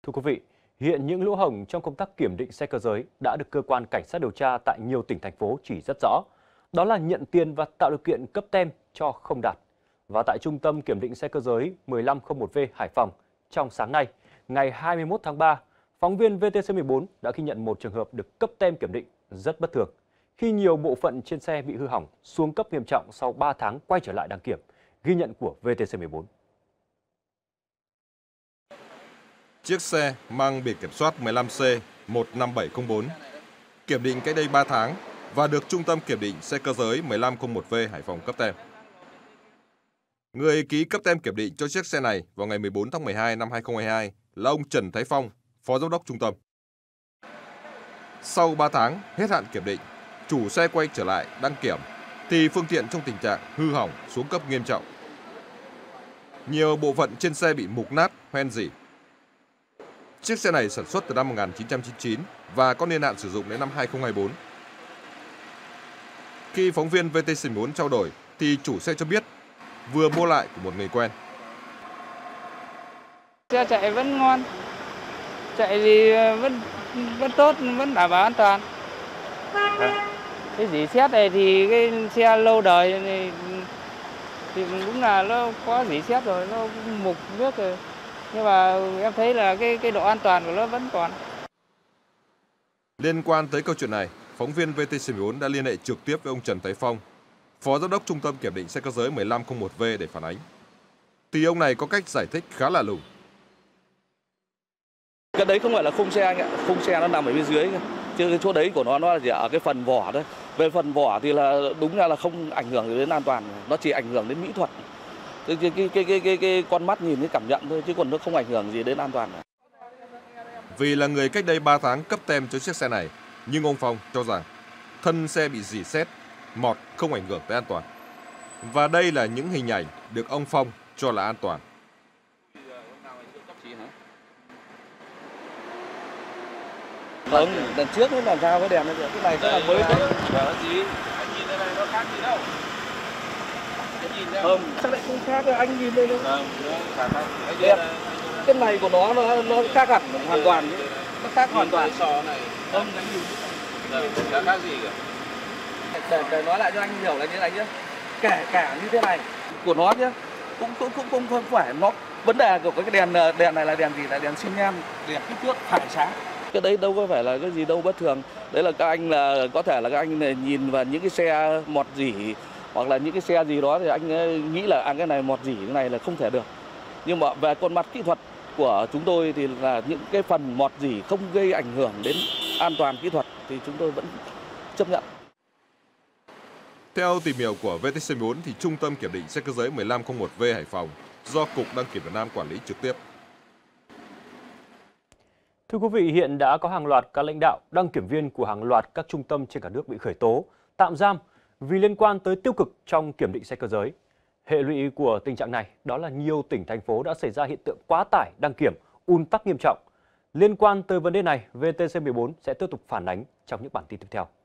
Thưa quý vị, hiện những lỗ hổng trong công tác kiểm định xe cơ giới đã được cơ quan cảnh sát điều tra tại nhiều tỉnh thành phố chỉ rất rõ. Đó là nhận tiền và tạo điều kiện cấp tem cho không đạt. Và tại Trung tâm Kiểm định xe cơ giới 1501V Hải Phòng, trong sáng nay, ngày 21 tháng 3, phóng viên VTC14 đã ghi nhận một trường hợp được cấp tem kiểm định rất bất thường, khi nhiều bộ phận trên xe bị hư hỏng, xuống cấp nghiêm trọng sau 3 tháng quay trở lại đăng kiểm. Ghi nhận của VTC14. Chiếc xe mang biển kiểm soát 15C15704 kiểm định cách đây 3 tháng và được Trung tâm Kiểm định xe cơ giới 1501V Hải Phòng cấp tem. Người ký cấp tem kiểm định cho chiếc xe này vào ngày 14 tháng 12 năm 2022 là ông Trần Thái Phong, Phó Giám đốc Trung tâm. Sau 3 tháng hết hạn kiểm định, chủ xe quay trở lại đăng kiểm thì phương tiện trong tình trạng hư hỏng, xuống cấp nghiêm trọng. Nhiều bộ phận trên xe bị mục nát, hoen rỉ. Chiếc xe này sản xuất từ năm 1999 và có niên hạn sử dụng đến năm 2024. Khi phóng viên VTC14 trao đổi thì chủ xe cho biết vừa mua lại của một người quen. Xe chạy vẫn ngon, chạy thì vẫn tốt, vẫn đảm bảo an toàn. Cái dỉ sét này thì cái xe lâu đời này thì đúng là nó có dỉ sét rồi, nó mục nước rồi. Nhưng mà em thấy là cái độ an toàn của nó vẫn còn. Liên quan tới câu chuyện này, phóng viên VTC14 đã liên hệ trực tiếp với ông Trần Thái Phong, Phó Giám đốc Trung tâm Kiểm định xe cơ giới 1501V để phản ánh. Thì ông này có cách giải thích khá là lùng. Cái đấy không phải là khung xe anh ạ, khung xe nó nằm ở bên dưới, chứ cái chỗ đấy của nó là chỉ ở cái phần vỏ thôi. Về phần vỏ thì là đúng là không ảnh hưởng đến an toàn, nó chỉ ảnh hưởng đến mỹ thuật. Cái con mắt nhìn cái cảm nhận thôi, chứ còn nó không ảnh hưởng gì đến an toàn. Vì là người cách đây 3 tháng cấp tem cho chiếc xe này, nhưng ông Phong cho rằng thân xe bị rỉ sét, mọt không ảnh hưởng tới an toàn. Và đây là những hình ảnh được ông Phong cho là an toàn. Không, lần trước nó làm sao cái đèn này, cái này rất là mới. Là gì? Anh nhìn đây này nó khác gì đâu. Không, sao lại không khác rồi, anh nhìn đây đâu. Đẹp. Cái này của nó khác hẳn hoàn toàn, nó khác hoàn toàn. Sò này. Không, anh nhìn. Chả khác gì cả. Để nói lại cho anh hiểu là như này nhé. Kể cả như thế này của nó nhé, cũng không phải nó, vấn đề của cái đèn này là đèn gì, là đèn xi nhan, đèn kích thước phải sáng. Cái đấy đâu có phải là cái gì đâu bất thường. Đấy là các anh là có thể là các anh này nhìn vào những cái xe mọt rỉ hoặc là những cái xe gì đó thì anh nghĩ là cái này mọt rỉ cái này là không thể được. Nhưng mà về con mặt kỹ thuật của chúng tôi thì là những cái phần mọt rỉ không gây ảnh hưởng đến an toàn kỹ thuật thì chúng tôi vẫn chấp nhận. Theo tìm hiểu của VTC14 thì Trung tâm Kiểm định xe cơ giới 1501V Hải Phòng do Cục Đăng kiểm Việt Nam quản lý trực tiếp. Thưa quý vị, hiện đã có hàng loạt các lãnh đạo, đăng kiểm viên của hàng loạt các trung tâm trên cả nước bị khởi tố, tạm giam vì liên quan tới tiêu cực trong kiểm định xe cơ giới. Hệ lụy của tình trạng này đó là nhiều tỉnh, thành phố đã xảy ra hiện tượng quá tải đăng kiểm, ùn tắc nghiêm trọng. Liên quan tới vấn đề này, VTC14 sẽ tiếp tục phản ánh trong những bản tin tiếp theo.